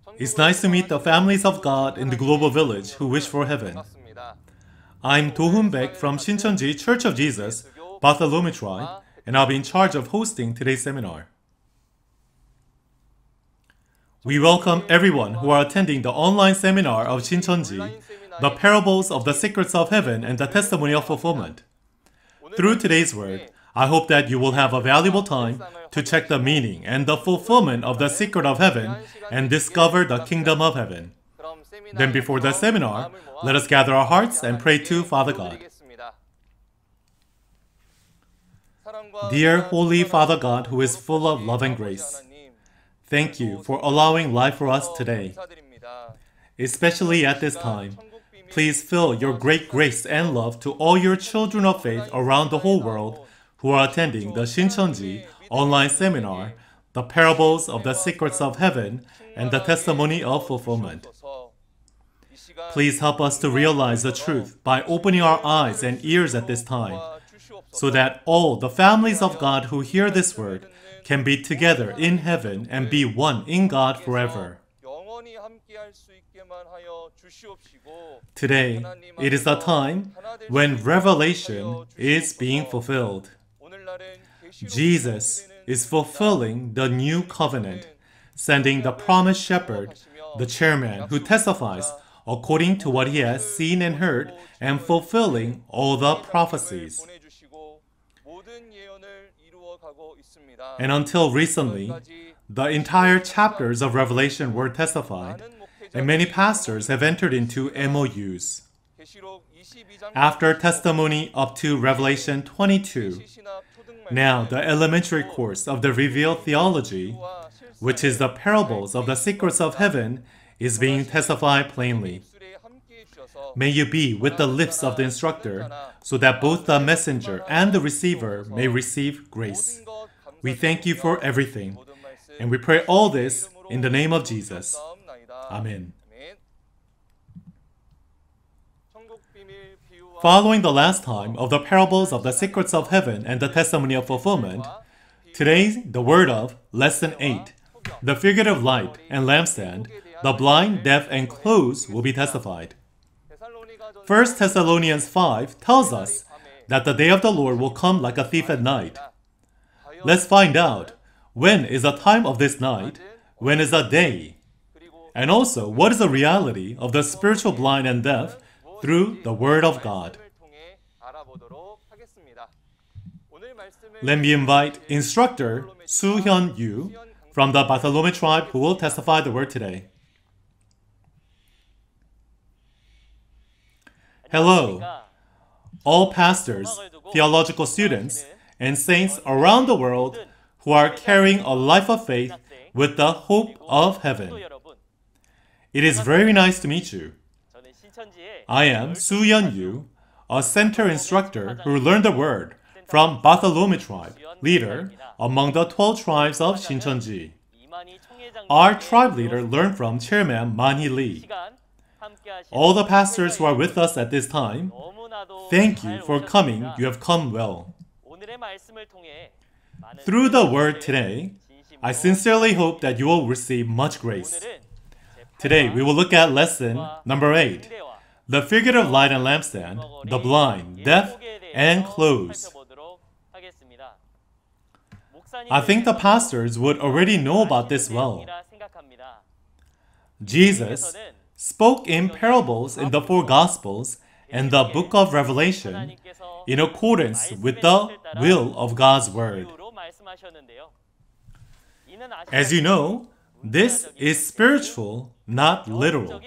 It's nice to meet the families of God in the global village who wish for heaven. I'm Do-hoon Baek from Shincheonji Church of Jesus, Bartholomew Tribe, and I'll be in charge of hosting today's seminar. We welcome everyone who are attending the online seminar of Shincheonji, The Parables of the Secrets of Heaven and the Testimony of Fulfillment. Through today's word, I hope that you will have a valuable time to check the meaning and the fulfillment of the secret of heaven and discover the kingdom of heaven. Then before the seminar, let us gather our hearts and pray to Father God. Dear Holy Father God, who is full of love and grace, thank you for allowing life for us today. Especially at this time, please fill your great grace and love to all your children of faith around the whole world who are attending the Shincheonji online seminar, The Parables of the Secrets of Heaven and the Testimony of Fulfillment. Please help us to realize the truth by opening our eyes and ears at this time, so that all the families of God who hear this word can be together in heaven and be one in God forever. Today, it is a time when revelation is being fulfilled. Jesus is fulfilling the new covenant, sending the promised shepherd, the chairman who testifies according to what he has seen and heard, and fulfilling all the prophecies. And until recently, the entire chapters of Revelation were testified, and many pastors have entered into MOUs. After testimony up to Revelation 22, now the elementary course of the revealed theology, which is the parables of the secrets of heaven, is being testified plainly. May you be with the lips of the instructor, so that both the messenger and the receiver may receive grace. We thank you for everything, and we pray all this in the name of Jesus. Amen. Following the last time of the parables of the secrets of heaven and the testimony of fulfillment, today the word of Lesson 8, the figurative light and lampstand, the blind, deaf, and clothes will be testified. 1 Thessalonians 5 tells us that the day of the Lord will come like a thief at night. Let's find out, when is the time of this night? When is the day? And also, what is the reality of the spiritual blind and deaf through the Word of God? Let me invite instructor Soo-hyun Yu from the Bartholomew Tribe who will testify the word today. Hello, all pastors, theological students, and saints around the world who are carrying a life of faith with the hope of heaven. It is very nice to meet you. I am Soo-hyun Yu, a center instructor who learned the word from Bartholomew Tribe, leader among the 12 tribes of Shincheonji. Our tribe leader learned from Chairman Man-hee Lee. All the pastors who are with us at this time, thank you for coming. You have come well. Through the word today, I sincerely hope that you will receive much grace. Today, we will look at lesson number 8, the figurative light and lampstand, the blind, deaf, and clothes. I think the pastors would already know about this well. Jesus spoke in parables in the 4 Gospels and the book of Revelation in accordance with the will of God's word. As you know, this is spiritual, not literal.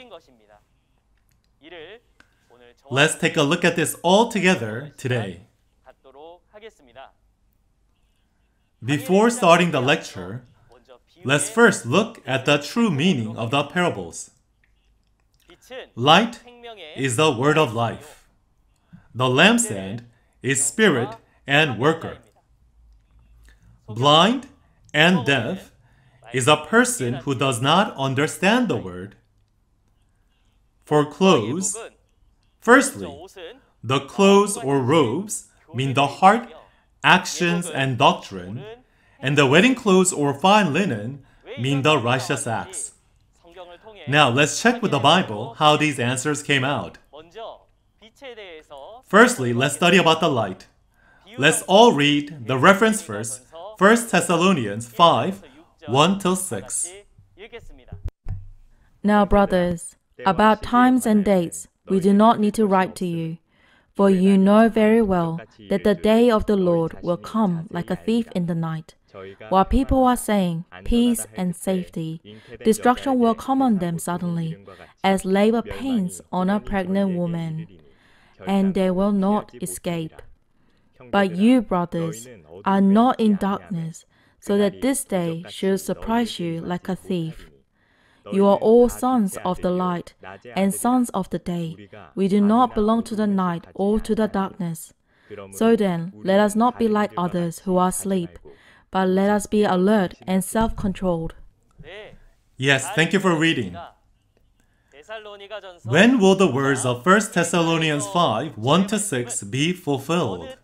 Let's take a look at this all together today. Before starting the lecture, let's first look at the true meaning of the parables. Light is the word of life. The lampstand is spirit and worker. Blind and deaf is a person who does not understand the word. For clothes, firstly, the clothes or robes mean the heart, actions, and doctrine, and the wedding clothes or fine linen mean the righteous acts. Now let's check with the Bible how these answers came out. Firstly, let's study about the light. Let's all read the reference verse, 1 Thessalonians 5, 1-6. Now, brothers, about times and dates, we do not need to write to you, for you know very well that the day of the Lord will come like a thief in the night. While people are saying peace and safety, destruction will come on them suddenly, as labor pains on a pregnant woman, and they will not escape. But you, brothers, are not in darkness, so that this day should surprise you like a thief. You are all sons of the light and sons of the day. We do not belong to the night or to the darkness. So then, let us not be like others who are asleep, but let us be alert and self-controlled. Yes, thank you for reading. When will the words of 1 Thessalonians 5, 1-6 be fulfilled?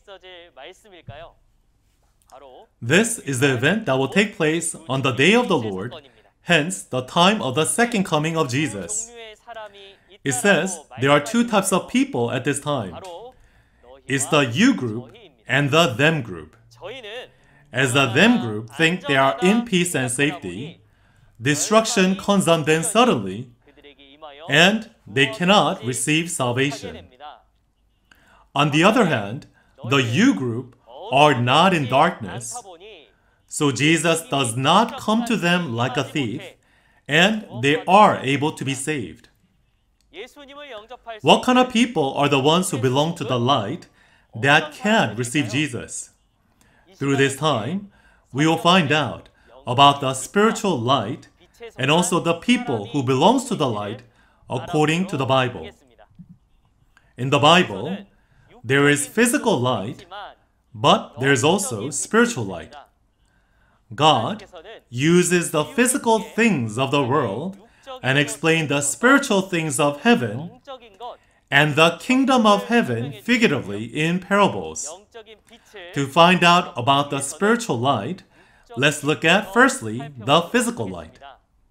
This is the event that will take place on the day of the Lord, hence the time of the second coming of Jesus. It says there are two types of people at this time. It's the you group and the them group. As the them group think they are in peace and safety, destruction comes on them suddenly, and they cannot receive salvation. On the other hand, the you group are not in darkness, so Jesus does not come to them like a thief, and they are able to be saved. What kind of people are the ones who belong to the light that can receive Jesus? Through this time, we will find out about the spiritual light and also the people who belongs to the light according to the Bible. In the Bible, there is physical light, but there is also spiritual light. God uses the physical things of the world and explains the spiritual things of heaven and the kingdom of heaven figuratively in parables. To find out about the spiritual light, let's look at firstly the physical light.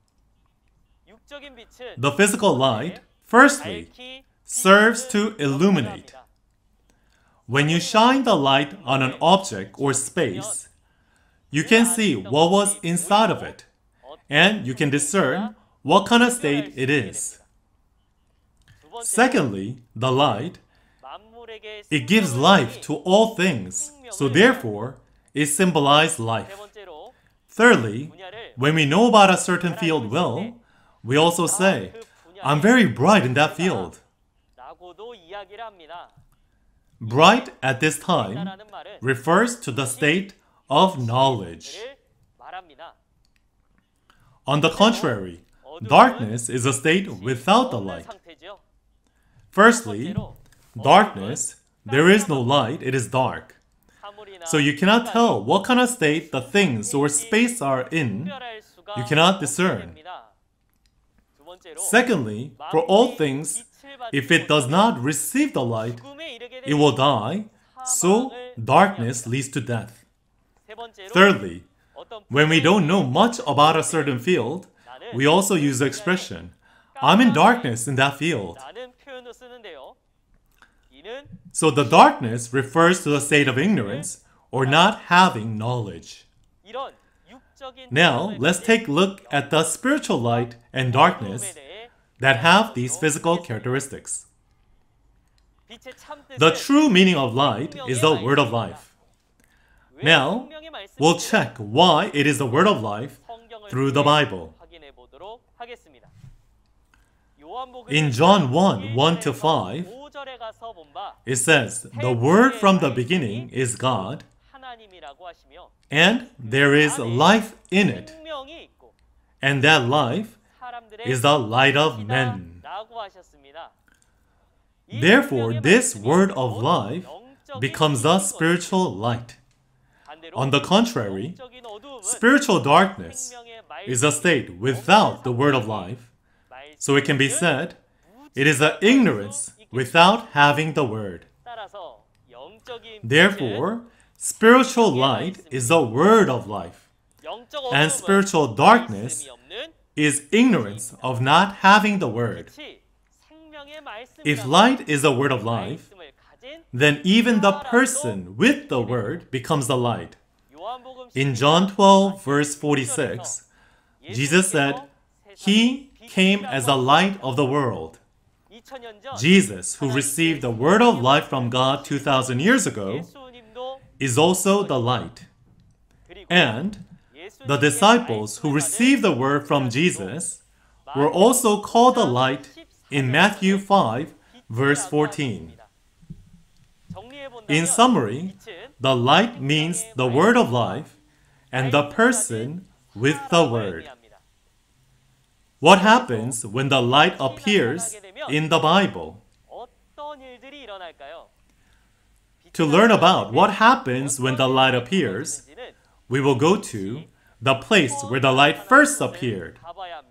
The physical light, firstly, serves to illuminate. When you shine the light on an object or space, you can see what was inside of it, and you can discern what kind of state it is. Secondly, the light, it gives life to all things, so therefore, it symbolizes life. Thirdly, when we know about a certain field well, we also say, I'm very bright in that field. Bright at this time refers to the state of knowledge. On the contrary, darkness is a state without the light. Firstly, darkness, there is no light, it is dark. So you cannot tell what kind of state the things or space are in. You cannot discern. Secondly, for all things, if it does not receive the light, it will die, so darkness leads to death. Thirdly, when we don't know much about a certain field, we also use the expression, I'm in darkness in that field. So the darkness refers to the state of ignorance or not having knowledge. Now, let's take a look at the spiritual light and darkness that have these physical characteristics. The true meaning of light is the word of life. Now, we'll check why it is the word of life through the Bible. In John 1, 1-5, it says, the word from the beginning is God, and there is life in it, and that life is the light of men. Therefore, this word of life becomes the spiritual light. On the contrary, spiritual darkness is a state without the word of life, so it can be said, it is an ignorance without having the word. Therefore, spiritual light is the word of life, and spiritual darkness is ignorance of not having the word. If light is the word of life, then even the person with the word becomes the light. In John 12, verse 46, Jesus said, "He came as the light of the world." Jesus, who received the word of life from God 2,000 years ago, is also the light. And the disciples who received the word from Jesus were also called the light in Matthew 5, verse 14. In summary, the light means the word of life and the person with the word. What happens when the light appears in the Bible? To learn about what happens when the light appears, we will go to the place where the light first appeared.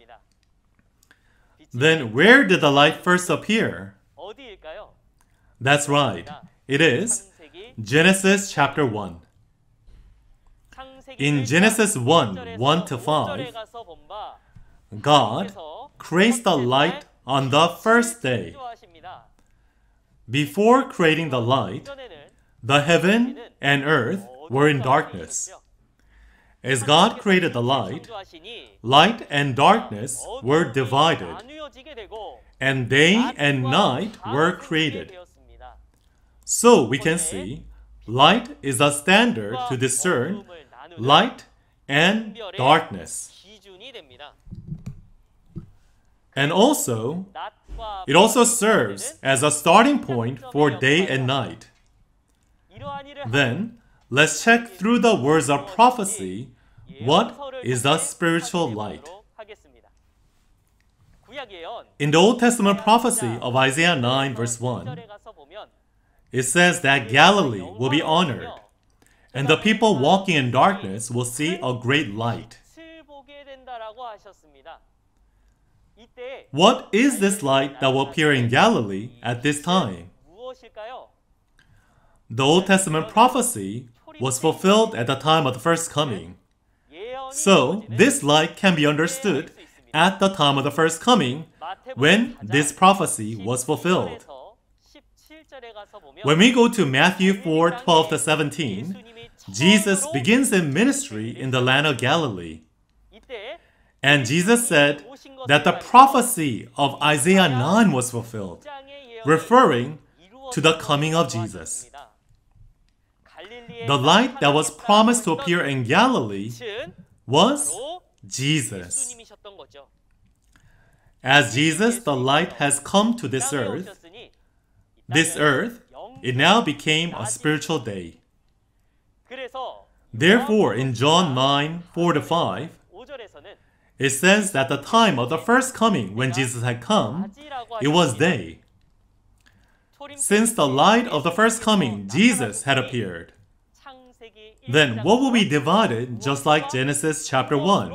Then where did the light first appear? That's right. It is Genesis chapter 1. In Genesis 1, 1 to 5, God creates the light on the first day. Before creating the light, the heaven and earth were in darkness. As God created the light, light and darkness were divided, and day and night were created. So we can see, light is a standard to discern light and darkness. And also, it also serves as a starting point for day and night. Then, let's check through the words of prophecy what is a spiritual light. In the Old Testament prophecy of Isaiah 9 verse 1, it says that Galilee will be honored, and the people walking in darkness will see a great light. What is this light that will appear in Galilee at this time? The Old Testament prophecy was fulfilled at the time of the first coming. So, this light can be understood at the time of the first coming when this prophecy was fulfilled. When we go to Matthew 4, 12 to 17, Jesus begins his ministry in the land of Galilee. And Jesus said that the prophecy of Isaiah 9 was fulfilled, referring to the coming of Jesus. The light that was promised to appear in Galilee was Jesus. As Jesus, the light, has come to this earth, it now became a spiritual day. Therefore, in John 9, 4 to 5, it says that the time of the first coming when Jesus had come, it was day. Since the light of the first coming, Jesus, had appeared, then what will be divided just like Genesis chapter 1?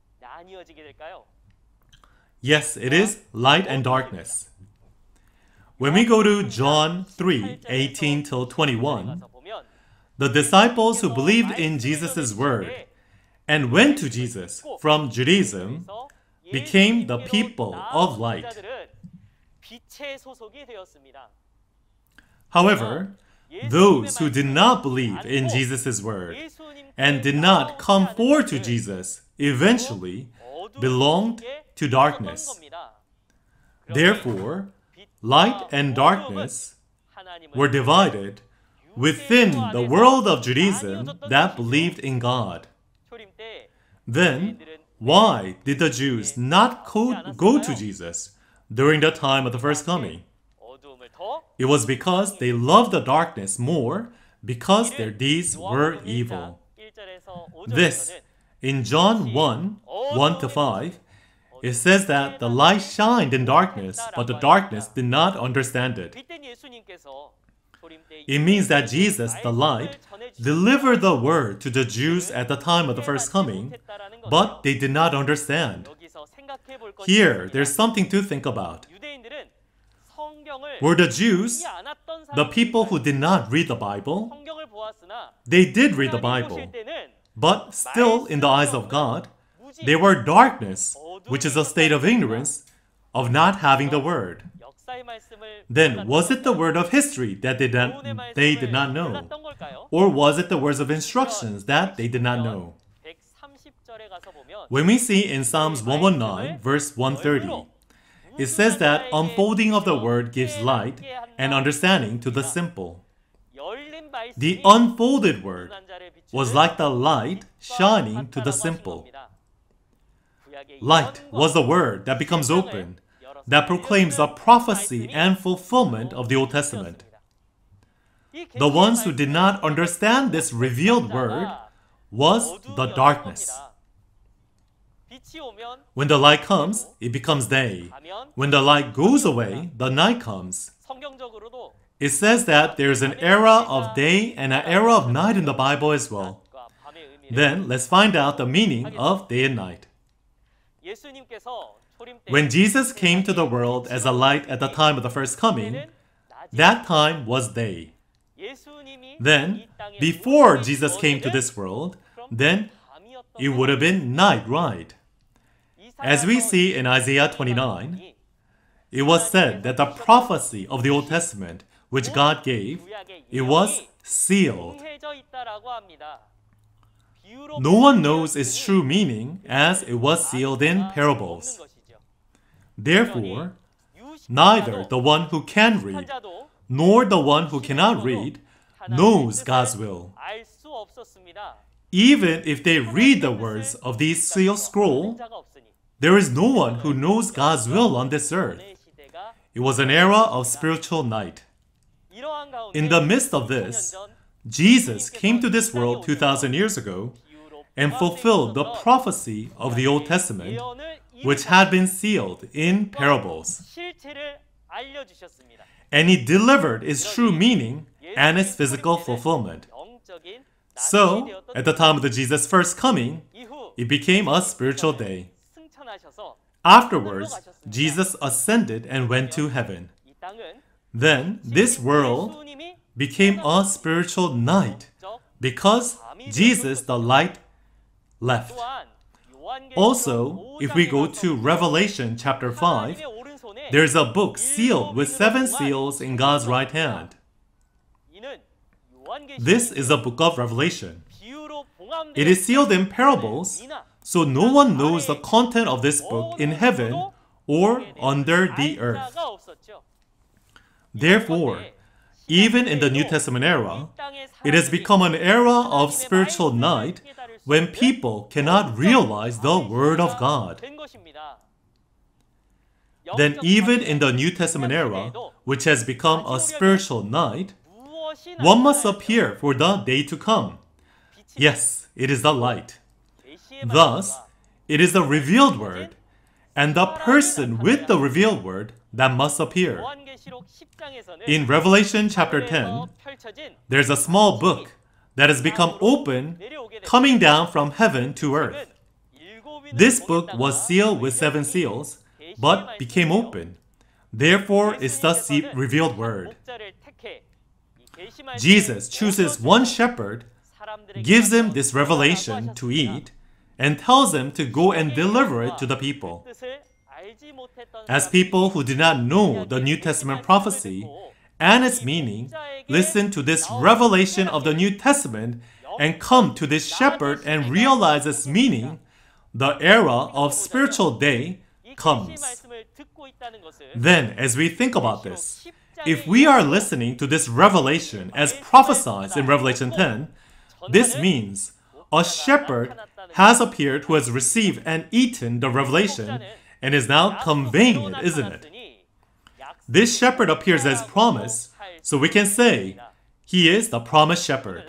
Yes, it is light and darkness. When we go to John 3, 18 till 21, the disciples who believed in Jesus' word and went to Jesus from Judaism became the people of light. However, those who did not believe in Jesus' word and did not come forward to Jesus eventually belonged to darkness. Therefore, light and darkness were divided within the world of Judaism that believed in God. Then, why did the Jews not go to Jesus during the time of the first coming? It was because they loved the darkness more because their deeds were evil. This, in John 1, 1 to 5, it says that the light shined in darkness, but the darkness did not understand it. It means that Jesus, the light, delivered the word to the Jews at the time of the first coming, but they did not understand. Here, there's something to think about. Were the Jews the people who did not read the Bible? They did read the Bible, but still, in the eyes of God, they were darkness which is a state of ignorance, of not having the word. Then, was it the word of history that they did not know? Or was it the words of instructions that they did not know? When we see in Psalms 119, verse 130, it says that unfolding of the word gives light and understanding to the simple. The unfolded word was like the light shining to the simple. Light was the word that becomes open, that proclaims the prophecy and fulfillment of the Old Testament. The ones who did not understand this revealed word was the darkness. When the light comes, it becomes day. When the light goes away, the night comes. It says that there is an era of day and an era of night in the Bible as well. Then, let's find out the meaning of day and night. When Jesus came to the world as a light at the time of the first coming, that time was day. Then, before Jesus came to this world, then it would have been night, right? As we see in Isaiah 29, it was said that the prophecy of the Old Testament, which God gave, it was sealed. No one knows its true meaning as it was sealed in parables. Therefore, neither the one who can read nor the one who cannot read knows God's will. Even if they read the words of this sealed scroll, there is no one who knows God's will on this earth. It was an era of spiritual night. In the midst of this, Jesus came to this world 2,000 years ago and fulfilled the prophecy of the Old Testament, which had been sealed in parables. And he delivered its true meaning and its physical fulfillment. So, at the time of Jesus' first coming, it became a spiritual day. Afterwards, Jesus ascended and went to heaven. Then, this world became a spiritual night because Jesus, the light, left. Also, if we go to Revelation chapter 5, there's a book sealed with 7 seals in God's right hand. This is a book of Revelation. It is sealed in parables, so no one knows the content of this book in heaven or under the earth. Therefore, even in the New Testament era, it has become an era of spiritual night when people cannot realize the Word of God. Then even in the New Testament era, which has become a spiritual night, one must appear for the day to come. Yes, it is the light. Thus, it is the revealed word, and the person with the revealed word that must appear. In Revelation chapter 10, there's a small book that has become open, coming down from heaven to earth. This book was sealed with 7 seals, but became open. Therefore, it's the revealed word. Jesus chooses one shepherd, gives him this revelation to eat, and tells him to go and deliver it to the people. As people who did not know the New Testament prophecy and its meaning listen to this revelation of the New Testament and come to this shepherd and realize its meaning, the era of spiritual day comes. Then, as we think about this, if we are listening to this revelation as prophesied in Revelation 10, this means a shepherd has appeared who has received and eaten the revelation and is now conveying it, isn't it? This shepherd appears as promised, so we can say he is the promised shepherd.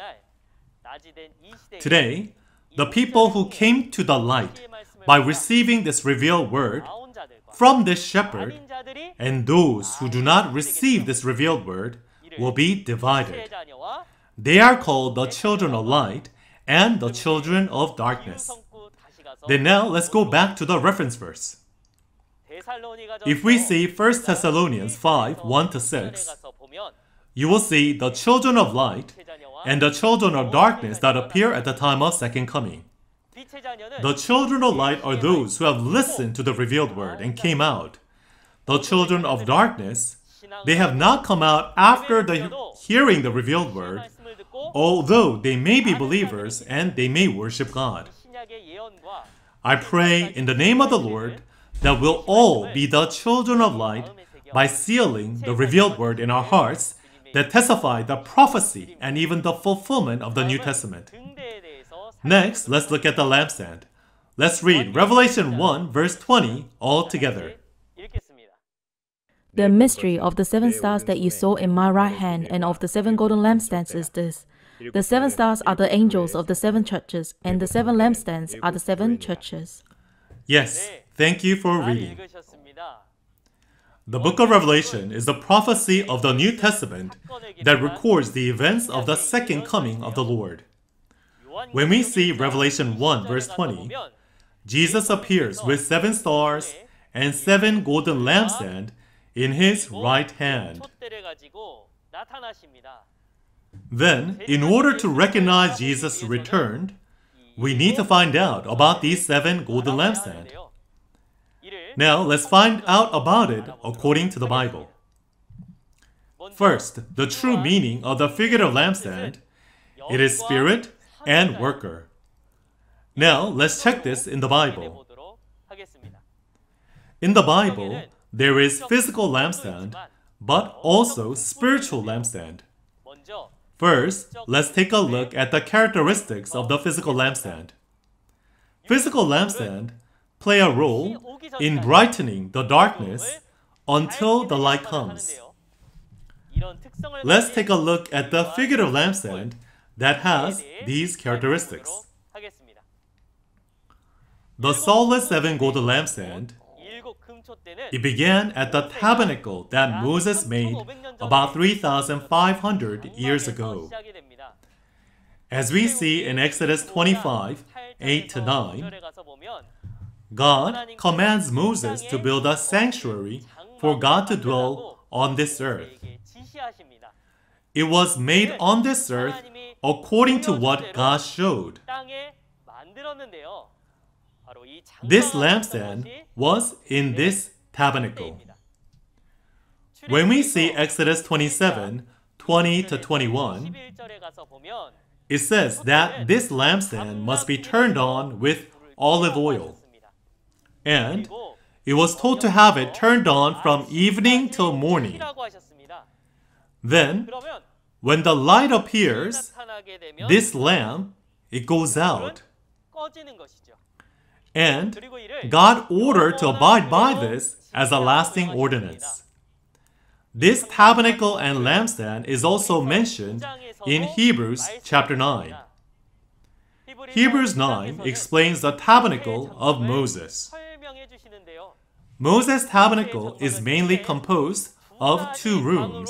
Today, the people who came to the light by receiving this revealed word from this shepherd, and those who do not receive this revealed word will be divided. They are called the children of light and the children of darkness. Then now, let's go back to the reference verse. If we see 1 Thessalonians 5, 1-6, you will see the children of light and the children of darkness that appear at the time of second coming. The children of light are those who have listened to the revealed word and came out. The children of darkness, they have not come out after hearing the revealed word, although they may be believers and they may worship God. I pray in the name of the Lord that we'll all be the children of light by sealing the revealed word in our hearts that testify the prophecy and even the fulfillment of the New Testament. Next, let's look at the lampstand. Let's read Revelation 1 verse 20 all together. The mystery of the 7 stars that you saw in my right hand and of the 7 golden lampstands is this. The 7 stars are the angels of the 7 churches, and the 7 lampstands are the 7 churches. Yes, thank you for reading. The book of Revelation is the prophecy of the New Testament that records the events of the second coming of the Lord. When we see Revelation 1 verse 20, Jesus appears with 7 stars and 7 golden lampstands in his right hand. Then, in order to recognize Jesus' return, we need to find out about these 7 golden lampstands. Now, let's find out about it according to the Bible. First, the true meaning of the figurative lampstand. It is spirit and worker. Now, let's check this in the Bible. In the Bible, there is physical lampstand, but also spiritual lampstand. First, let's take a look at the characteristics of the physical lampstand. Physical lampstand play a role in brightening the darkness until the light comes. Let's take a look at the figurative lampstand that has these characteristics. The solid 7 golden lampstand, it began at the tabernacle that Moses made about 3,500 years ago. As we see in Exodus 25, 8-9, God commands Moses to build a sanctuary for God to dwell on this earth. It was made on this earth according to what God showed. This lampstand was in this tabernacle. When we see Exodus 27, 20-21, it says that this lampstand must be turned on with olive oil. And it was told to have it turned on from evening till morning. Then, when the light appears, this lamp, it goes out. And God ordered to abide by this as a lasting ordinance. This tabernacle and lampstand is also mentioned in Hebrews chapter 9. Hebrews 9 explains the tabernacle of Moses. Moses' tabernacle is mainly composed of 2 rooms.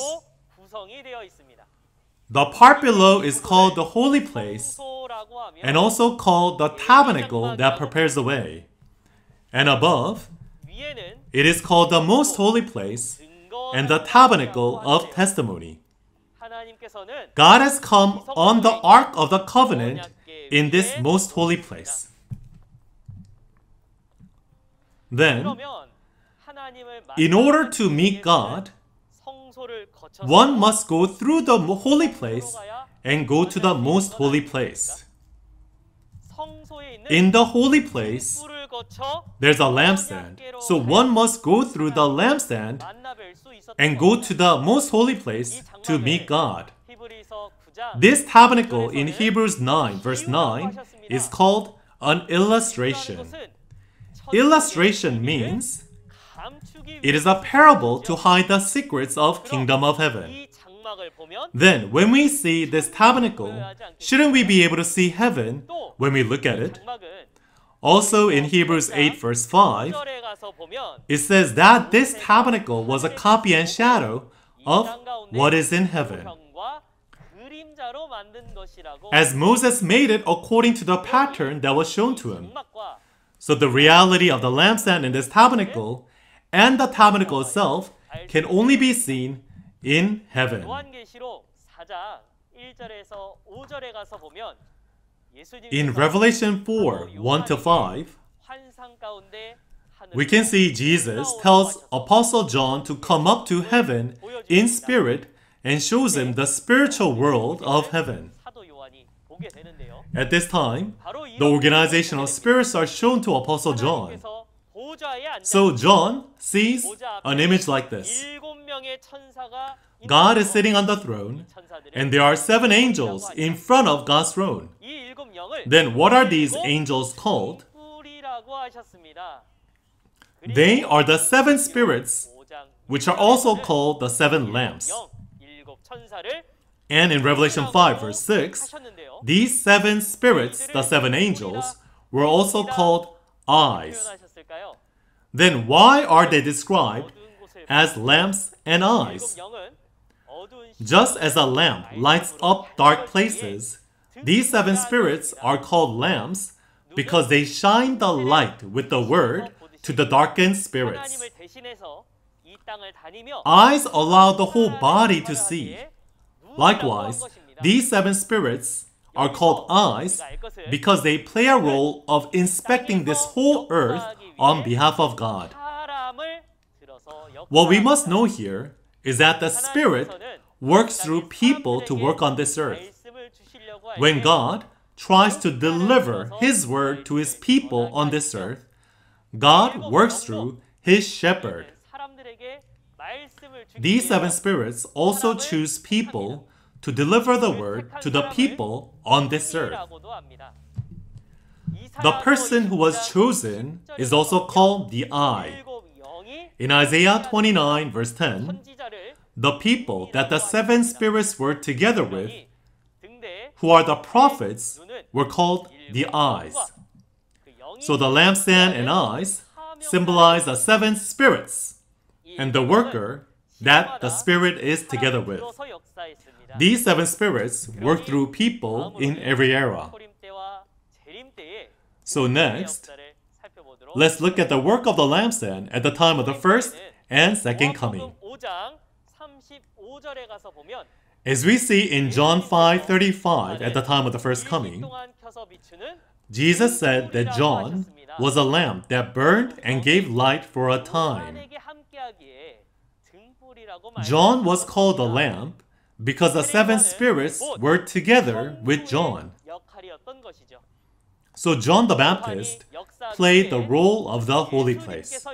The part below is called the holy place, and also called the tabernacle that prepares the way. And above, it is called the most holy place and the tabernacle of testimony. God has come on the Ark of the Covenant in this most holy place. Then, in order to meet God, one must go through the holy place and go to the most holy place. In the holy place, there's a lampstand. So one must go through the lampstand and go to the most holy place to meet God. This tabernacle in Hebrews 9 verse 9 is called an illustration. Illustration means it is a parable to hide the secrets of kingdom of heaven. Then, when we see this tabernacle, shouldn't we be able to see heaven when we look at it? Also in Hebrews 8 verse 5, it says that this tabernacle was a copy and shadow of what is in heaven, as Moses made it according to the pattern that was shown to him. So the reality of the lampstand in this tabernacle and the tabernacle itself can only be seen in heaven. In Revelation 4, 1-5, we can see Jesus tells Apostle John to come up to heaven in spirit and shows him the spiritual world of heaven. At this time, the organization of spirits are shown to Apostle John. So John sees an image like this. God is sitting on the throne, and there are 7 angels in front of God's throne. Then what are these angels called? They are the 7 spirits, which are also called the 7 lamps. And in Revelation 5, verse 6, these 7 spirits, the 7 angels, were also called eyes. Then why are they described as lamps and eyes? Just as a lamp lights up dark places, these 7 spirits are called lamps because they shine the light with the word to the darkened spirits. Eyes allow the whole body to see. Likewise, these 7 spirits are called eyes because they play a role of inspecting this whole earth on behalf of God. What we must know here is that the Spirit works through people to work on this earth. When God tries to deliver His word to His people on this earth, God works through His shepherd. These 7 spirits also choose people to deliver the word to the people on this earth. The person who was chosen is also called the eye. In Isaiah 29, verse 10, the people that the 7 spirits were together with, who are the prophets, were called the eyes. So the lampstand and eyes symbolize the 7 spirits and the worker that the Spirit is together with. These 7 spirits work through people in every era. So next, let's look at the work of the lampstand at the time of the first and second coming. As we see in John 5:35 at the time of the first coming, Jesus said that John was a lamp that burned and gave light for a time. John was called a lamp because the 7 spirits were together with John. So John the Baptist played the role of the holy place.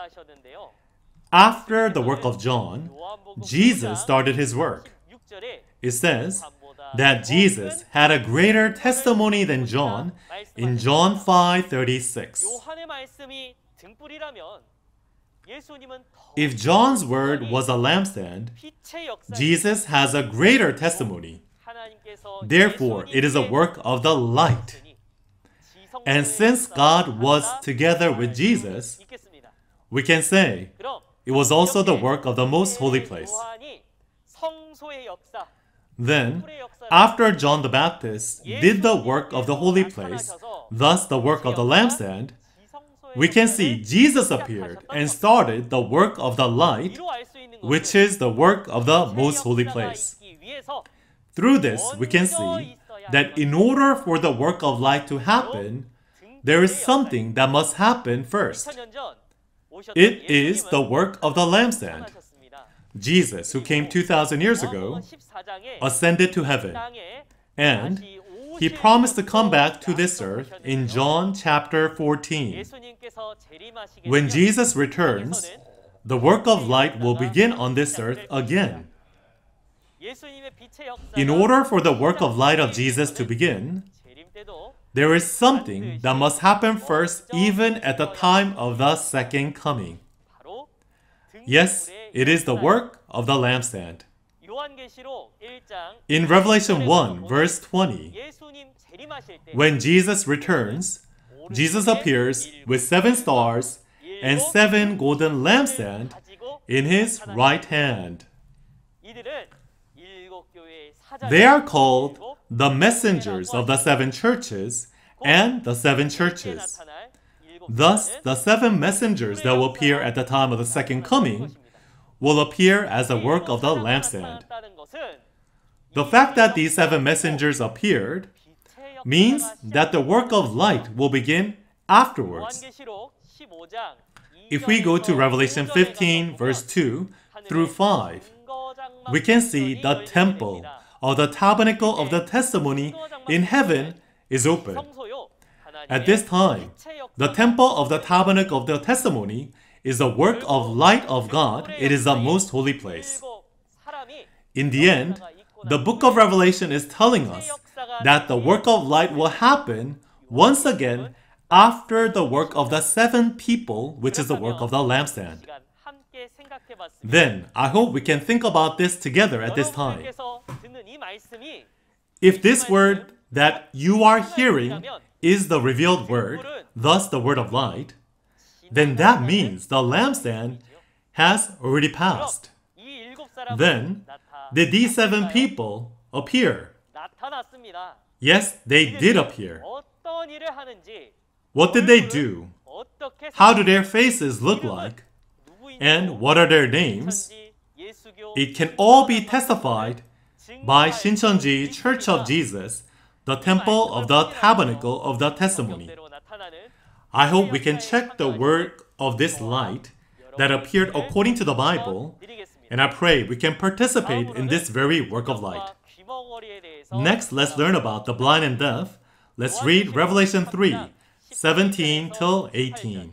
After the work of John, Jesus started his work. It says that Jesus had a greater testimony than John in John 5:36. If John's word was a lampstand, Jesus has a greater testimony. Therefore, it is a work of the light. And since God was together with Jesus, we can say it was also the work of the most holy place. Then, after John the Baptist did the work of the holy place, thus the work of the lampstand, we can see Jesus appeared and started the work of the light, which is the work of the most holy place. Through this, we can see that in order for the work of light to happen, there is something that must happen first. It is the work of the lampstand. Jesus, who came 2,000 years ago, ascended to heaven, and He promised to come back to this earth in John chapter 14. When Jesus returns, the work of light will begin on this earth again. In order for the work of light of Jesus to begin, there is something that must happen first even at the time of the second coming. Yes, it is the work of the lampstand. In Revelation 1, verse 20, when Jesus returns, Jesus appears with 7 stars and 7 golden lampstands in His right hand. They are called the messengers of the 7 churches and the 7 churches. Thus, the 7 messengers that will appear at the time of the second coming will appear as the work of the lampstand. The fact that these 7 messengers appeared means that the work of light will begin afterwards. If we go to Revelation 15, verse 2 through 5, we can see the temple or the tabernacle of the testimony in heaven is open. At this time, the temple of the tabernacle of the testimony is the work of light of God. It is the most holy place. In the end, the book of Revelation is telling us that the work of light will happen once again after the work of the 7 people, which is the work of the lampstand. Then, I hope we can think about this together at this time. If this word that you are hearing is the revealed word, thus the word of light, then that means the lampstand has already passed. Then, did these 7 people appear? Yes, they did appear. What did they do? How do their faces look like? And what are their names? It can all be testified by Shincheonji Church of Jesus, the temple of the tabernacle of the testimony. I hope we can check the work of this light that appeared according to the Bible, and I pray we can participate in this very work of light. Next, let's learn about the blind and deaf. Let's read Revelation 3, 17 till 18.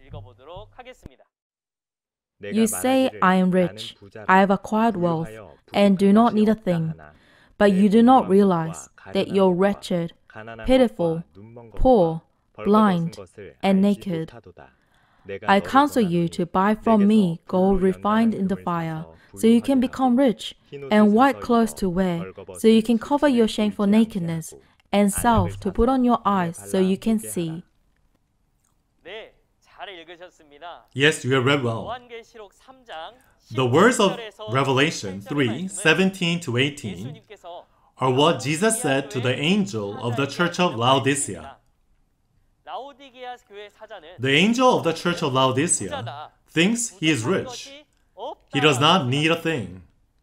You say, I am rich, I have acquired wealth, and do not need a thing. But you do not realize that you're wretched, pitiful, poor, blind, and naked. I counsel you to buy from me gold refined in the fire, so you can become rich, and white clothes to wear, so you can cover your shameful nakedness, and salve to put on your eyes, so you can see. Yes, you have read well. The words of Revelation 3, 17 to 18 are what Jesus said to the angel of the church of Laodicea. The angel of the church of Laodicea thinks he is rich. He does not need a thing.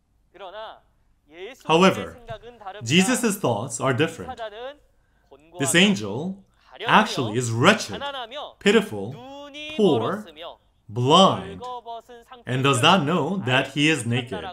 However, Jesus' thoughts are different. This angel actually is wretched, pitiful, poor, blind, and does not know that he is naked.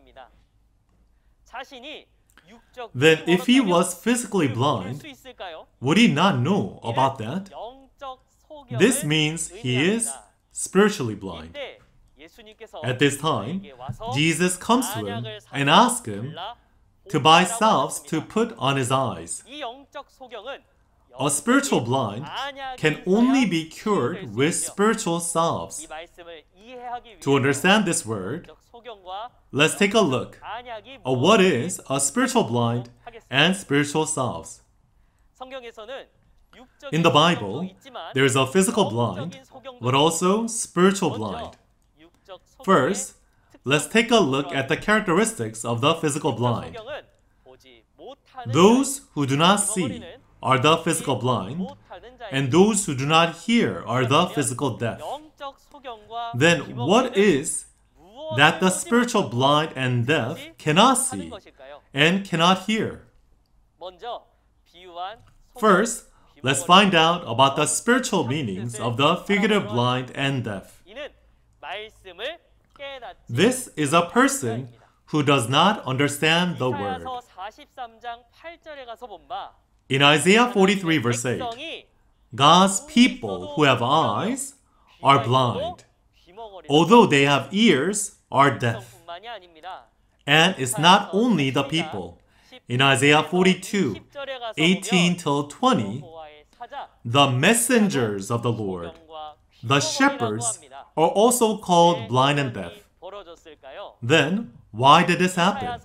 Then if he was physically blind, would he not know about that? This means he is spiritually blind. At this time, Jesus comes to him and asks him to buy salves to put on his eyes. A spiritual blind can only be cured with spiritual salves. To understand this word, let's take a look at what is a spiritual blind and spiritual salves. In the Bible, there is a physical blind, but also spiritual blind. First, let's take a look at the characteristics of the physical blind. Those who do not see are the physical blind, and those who do not hear are the physical deaf. Then what is that the spiritual blind and deaf cannot see and cannot hear? First, let's find out about the spiritual meanings of the figurative blind and deaf. This is a person who does not understand the word. In Isaiah 43 verse 8, God's people who have eyes are blind, although they have ears are deaf. And it's not only the people. In Isaiah 42, 18 till 20, the messengers of the Lord, the shepherds, are also called blind and deaf. Then, why did this happen?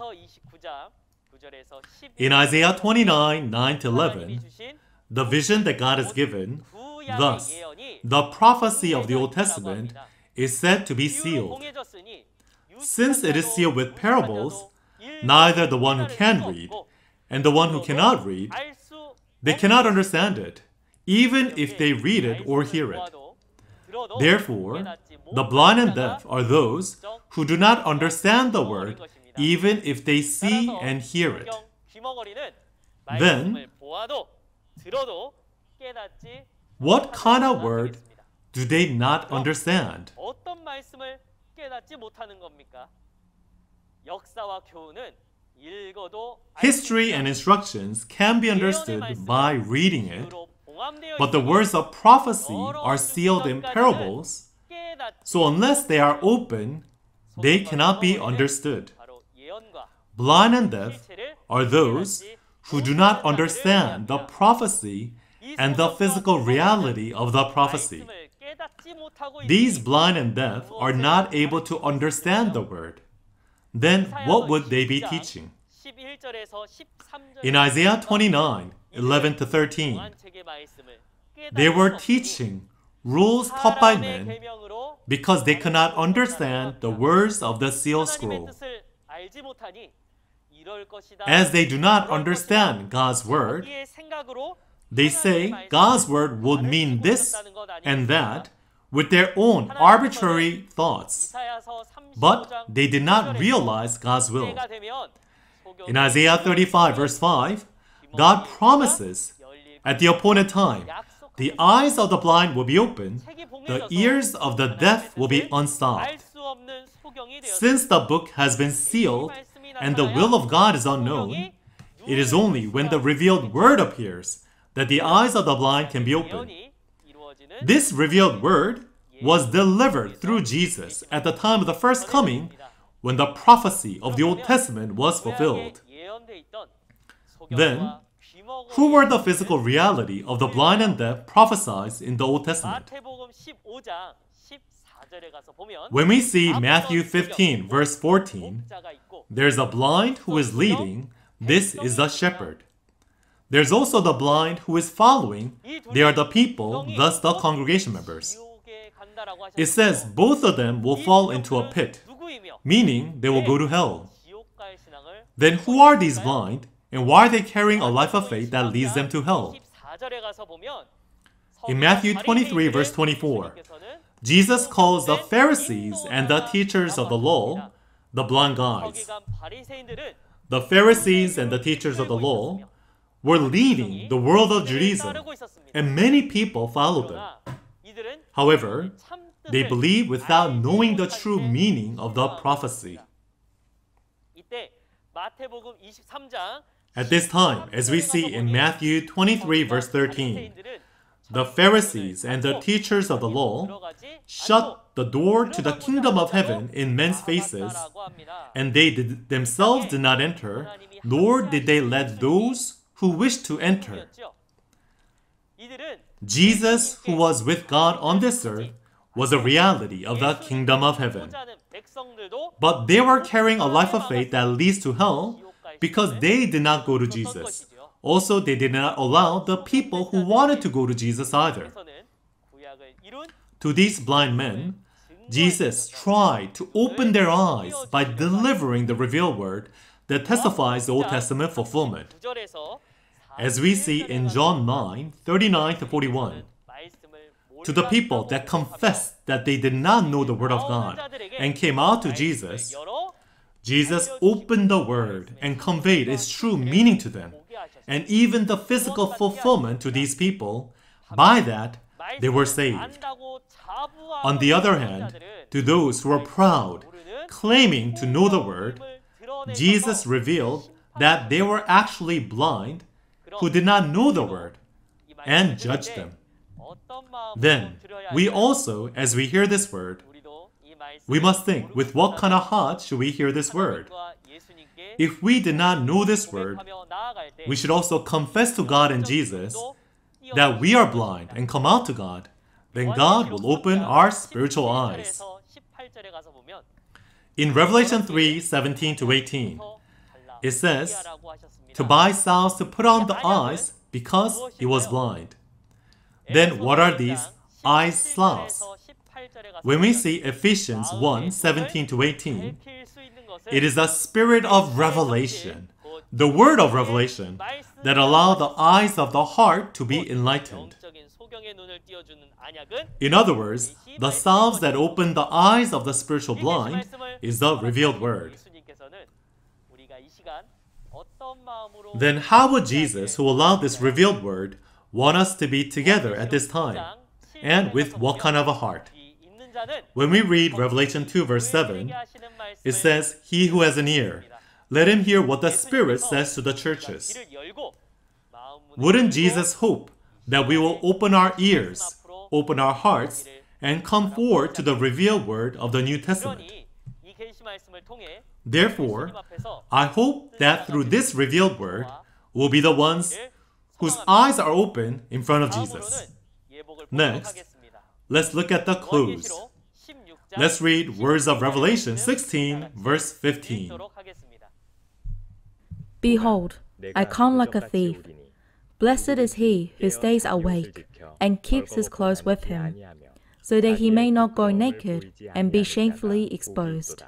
In Isaiah 29, 9 to 11, the vision that God has given, thus, the prophecy of the Old Testament, is said to be sealed. Since it is sealed with parables, neither the one who can read and the one who cannot read, they cannot understand it, even if they read it or hear it. Therefore, the blind and deaf are those who do not understand the word, even if they see and hear it. Then, 들어도 깨닫지 What kind of word do they not understand? 어떤 말씀을 깨닫지 못하는 겁니까? 역사와 교훈은 읽어도 History and instructions can be understood by reading it, but the words of prophecy are sealed in parables, so unless they are open, they cannot be understood. Blind and deaf are those who do not understand the prophecy and the physical reality of the prophecy. These blind and deaf are not able to understand the word. Then what would they be teaching? In Isaiah 29, 11-13, they were teaching rules taught by men because they could not understand the words of the seal scroll. As they do not understand God's word, they say God's word would mean this and that with their own arbitrary thoughts, but they did not realize God's will. In Isaiah 35, verse 5, God promises, at the appointed time, the eyes of the blind will be opened, the ears of the deaf will be unstopped. Since the book has been sealed and the will of God is unknown, it is only when the revealed word appears that the eyes of the blind can be opened. This revealed word was delivered through Jesus at the time of the first coming, when the prophecy of the Old Testament was fulfilled. Then, who were the physical reality of the blind and deaf prophesied in the Old Testament? When we see Matthew 15, verse 14, there's a blind who is leading, this is the shepherd. There's also the blind who is following, they are the people, thus the congregation members. It says both of them will fall into a pit, meaning they will go to hell. Then who are these blind, and why are they carrying a life of faith that leads them to hell? In Matthew 23, verse 24, Jesus calls the Pharisees and the teachers of the law the blind guides. The Pharisees and the teachers of the law were leading the world of Judaism, and many people followed them. However, they believed without knowing the true meaning of the prophecy. At this time, as we see in Matthew 23, verse 13, the Pharisees and the teachers of the law shut the door to the kingdom of heaven in men's faces, and they themselves did not enter, nor did they let those who wished to enter. Jesus, who was with God on this earth, was a reality of the kingdom of heaven. But they were carrying a life of faith that leads to hell because they did not go to Jesus. Also, they did not allow the people who wanted to go to Jesus either. To these blind men, Jesus tried to open their eyes by delivering the revealed word that testifies the Old Testament fulfillment. As we see in John 9, 39-41, to the people that confessed that they did not know the word of God and came out to Jesus, Jesus opened the word and conveyed its true meaning to them, and even the physical fulfillment to these people. By that, they were saved. On the other hand, to those who were proud, claiming to know the word, Jesus revealed that they were actually blind, who did not know the word, and judged them. Then, we also, as we hear this word, we must think, with what kind of heart should we hear this word? If we did not know this word, we should also confess to God and Jesus that we are blind and come out to God. Then God will open our spiritual eyes. In Revelation 3, 17-18, it says, to buy salves to put on the eyes because he was blind. Then what are these eye salves? When we see Ephesians 1, 17-18, it is the spirit of revelation, the word of revelation, that allow the eyes of the heart to be enlightened. In other words, the salves that open the eyes of the spiritual blind is the revealed word. Then how would Jesus, who allowed this revealed word, want us to be together at this time, and with what kind of a heart? When we read Revelation 2 verse 7, it says, "He who has an ear, let him hear what the Spirit says to the churches." Wouldn't Jesus hope that we will open our ears, open our hearts, and come forward to the revealed word of the New Testament? Therefore, I hope that through this revealed word, we'll be the ones whose eyes are open in front of Jesus. Next, let's look at the close. Let's read words of Revelation 16, verse 15. Behold, I come like a thief. Blessed is he who stays awake and keeps his clothes with him, so that he may not go naked and be shamefully exposed.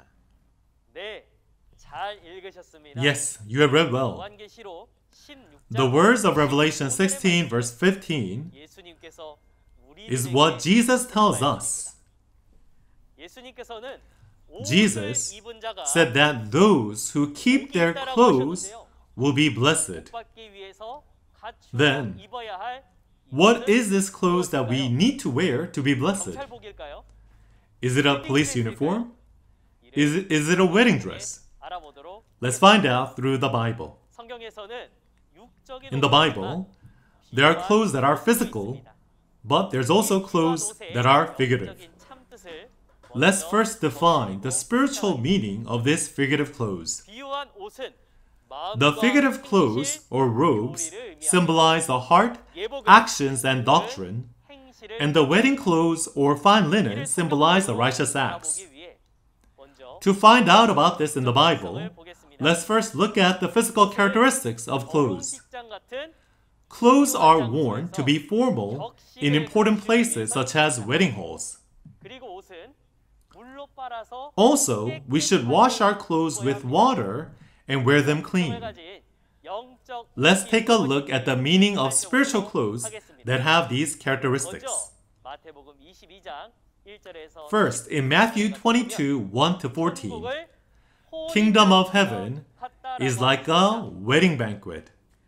Yes, you have read well. The words of Revelation 16, verse 15 is what Jesus tells us. Jesus said that those who keep their clothes will be blessed. Then, what is this clothes that we need to wear to be blessed? Is it a police uniform? Is it a wedding dress? Let's find out through the Bible. In the Bible, there are clothes that are physical, but there's also clothes that are figurative. Let's first define the spiritual meaning of this figurative clothes. The figurative clothes, or robes, symbolize the heart, actions, and doctrine, and the wedding clothes, or fine linen, symbolize the righteous acts. To find out about this in the Bible, let's first look at the physical characteristics of clothes. Clothes are worn to be formal in important places such as wedding halls. Also, we should wash our clothes with water and wear them clean. Let's take a look at the meaning of spiritual clothes that have these characteristics. First, in Matthew 22, 1-14, Kingdom of Heaven is like a wedding banquet.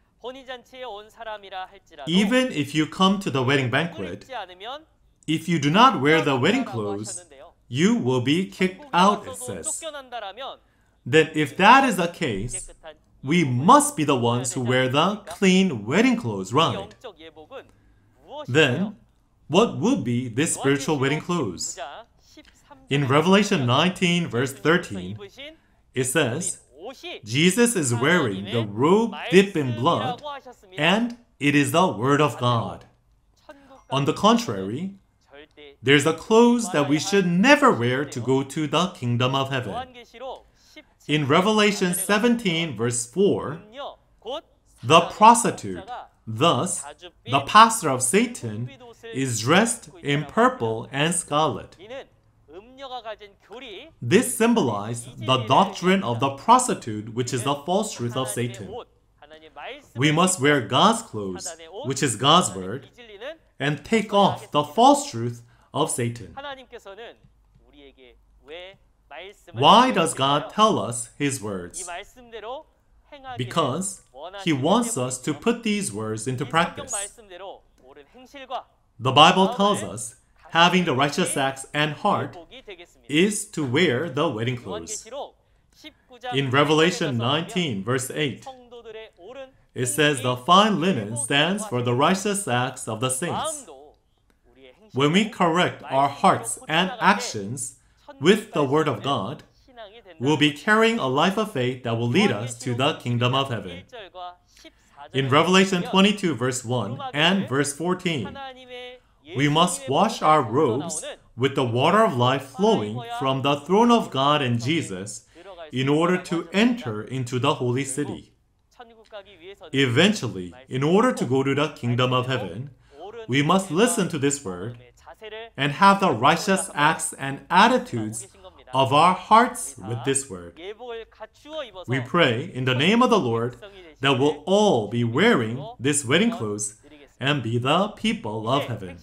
Even if you come to the wedding banquet, if you do not wear the wedding clothes, you will be kicked out, it says. Then if that is the case, we must be the ones who wear the clean wedding clothes, right? Then, what would be this spiritual wedding clothes? In Revelation 19, verse 13, it says, Jesus is wearing the robe dipped in blood, and it is the Word of God. On the contrary, there's a clothes that we should never wear to go to the kingdom of heaven. In Revelation 17, verse 4, the prostitute, thus the pastor of Satan, is dressed in purple and scarlet. This symbolized the doctrine of the prostitute, which is the false truth of Satan. We must wear God's clothes, which is God's word, and take off the false truth of Satan. Why does God tell us His words? Because He wants us to put these words into practice. The Bible tells us having the righteous acts and heart is to wear the wedding clothes. In Revelation 19, verse 8, it says the fine linen stands for the righteous acts of the saints. When we correct our hearts and actions with the Word of God, we'll be carrying a life of faith that will lead us to the kingdom of heaven. In Revelation 22, verse 1 and verse 14, we must wash our robes with the water of life flowing from the throne of God and Jesus in order to enter into the holy city. Eventually, in order to go to the kingdom of heaven, we must listen to this word and have the righteous acts and attitudes of our hearts with this word. We pray in the name of the Lord that we'll all be wearing this wedding clothes and be the people of heaven.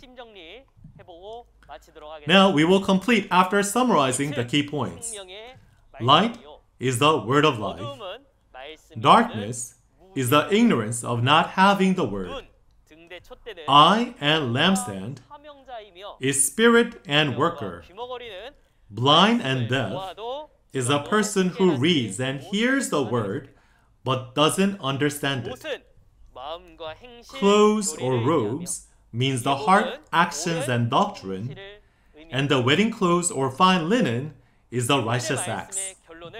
Now we will complete after summarizing the key points. Light is the word of life. Darkness is the ignorance of not having the word. I and lampstand is spirit and worker. Blind and deaf is a person who reads and hears the word but doesn't understand it. Clothes or robes means the heart, actions, and doctrine, and the wedding clothes or fine linen is the righteous acts.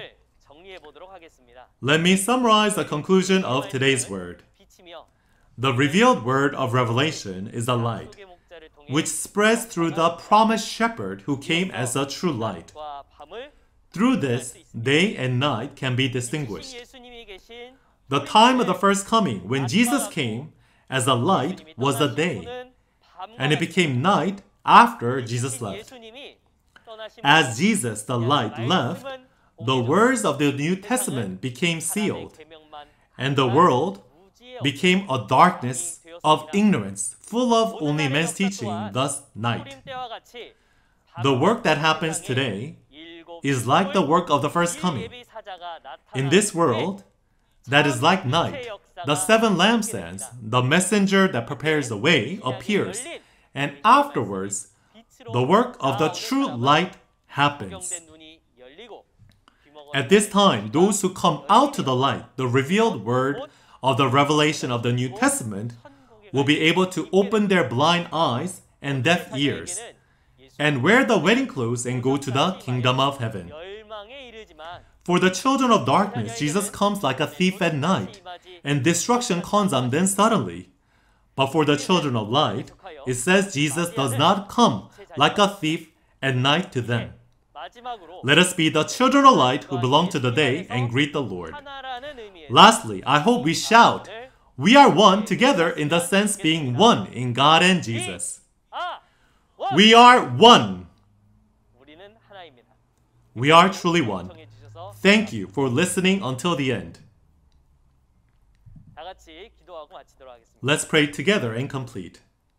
Let me summarize the conclusion of today's word. The revealed word of revelation is a light, which spreads through the promised shepherd who came as a true light. Through this, day and night can be distinguished. The time of the first coming, when Jesus came as a light, was the day, and it became night after Jesus left. As Jesus, the light, left, the words of the New Testament became sealed, and the world became a darkness of ignorance, full of only men's teaching, thus night. The work that happens today is like the work of the first coming. In this world, that is like night. The 7 lampstands, the messenger that prepares the way, appears, and afterwards, the work of the true light happens. At this time, those who come out to the light, the revealed word of the revelation of the New Testament, will be able to open their blind eyes and deaf ears, and wear the wedding clothes and go to the kingdom of heaven. For the children of darkness, Jesus comes like a thief at night, and destruction comes on them suddenly. But for the children of light, it says Jesus does not come like a thief at night to them. Let us be the children of light who belong to the day and greet the Lord. Lastly, I hope we shout, "We are one" together in the sense being one in God and Jesus. We are one. We are truly one. Thank you for listening until the end. Let's pray together and complete.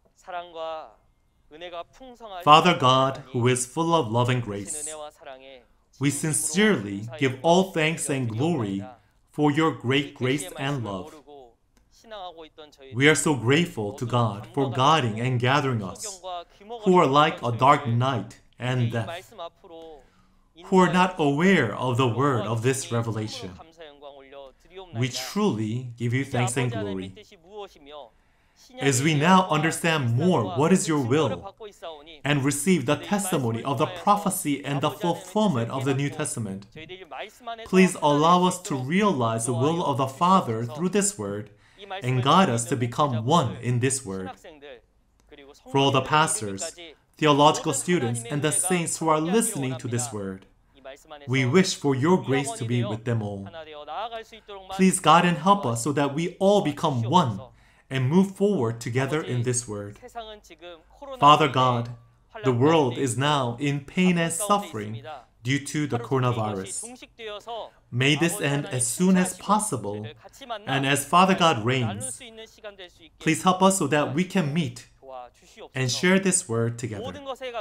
Father God, who is full of love and grace, we sincerely give all thanks and glory for your great grace and love. We are so grateful to God for guiding and gathering us, who are like a dark night and deaf, who are not aware of the word of this revelation. We truly give you thanks and glory. As we now understand more what is your will and receive the testimony of the prophecy and the fulfillment of the New Testament, please allow us to realize the will of the Father through this word and guide us to become one in this word. For all the pastors, theological students, and the saints who are listening to this word, we wish for your grace to be with them all. Please guide and help us so that we all become one and move forward together in this word. Father God, the world is now in pain and suffering due to the coronavirus. May this end as soon as possible, and as Father God reigns, please help us so that we can meet and share this word together.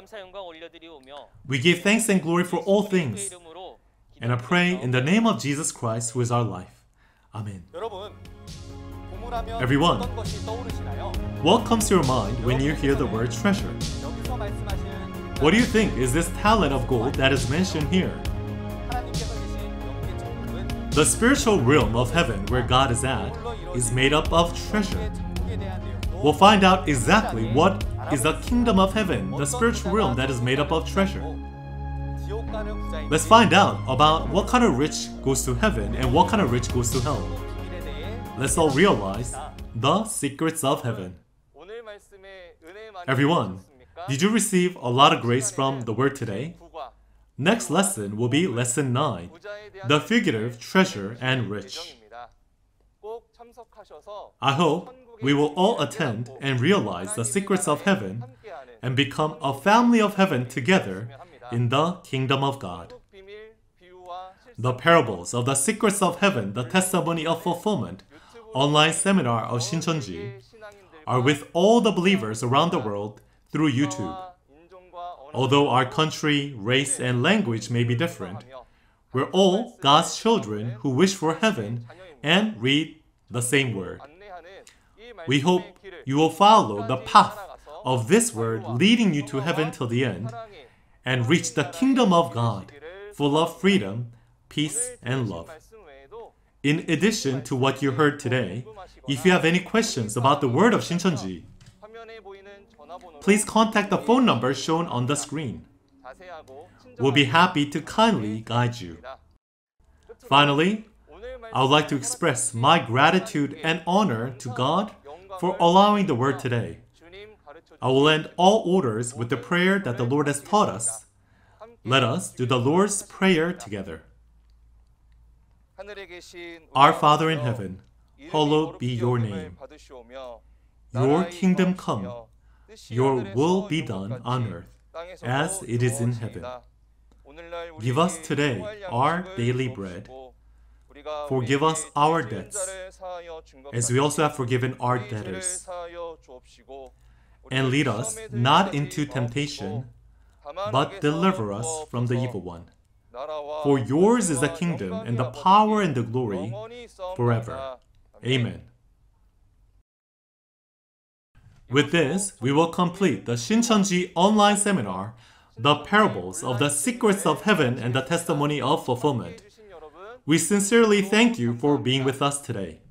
We give thanks and glory for all things, and I pray in the name of Jesus Christ, who is our life. Amen. Everyone, what comes to your mind when you hear the word treasure? What do you think is this talent of gold that is mentioned here? The spiritual realm of heaven where God is at is made up of treasure. We'll find out exactly what is the kingdom of heaven, the spiritual realm that is made up of treasure. Let's find out about what kind of rich goes to heaven and what kind of rich goes to hell. Let's all realize the secrets of heaven. Everyone, did you receive a lot of grace from the word today? Next lesson will be lesson 9, the figurative, treasure, and rich. I hope we will all attend and realize the secrets of heaven and become a family of heaven together in the kingdom of God. The parables of the secrets of heaven, the testimony of fulfillment, online seminar of Shincheonji are with all the believers around the world through YouTube. Although our country, race, and language may be different, we're all God's children who wish for heaven and read the same word. We hope you will follow the path of this word leading you to heaven till the end and reach the kingdom of God, full of freedom, peace, and love. In addition to what you heard today, if you have any questions about the word of 신천지, please contact the phone number shown on the screen. We'll be happy to kindly guide you. Finally, I would like to express my gratitude and honor to God for allowing the word today. I will end all orders with the prayer that the Lord has taught us. Let us do the Lord's Prayer together. Our Father in heaven, hallowed be your name. Your kingdom come. Your will be done on earth as it is in heaven. Give us today our daily bread. Forgive us our debts, as we also have forgiven our debtors. And lead us not into temptation, but deliver us from the evil one. For yours is the kingdom, and the power, and the glory, forever. Amen. With this, we will complete the 신천지 online seminar, The Parables of the Secrets of Heaven and the Testimony of Fulfillment. We sincerely thank you for being with us today.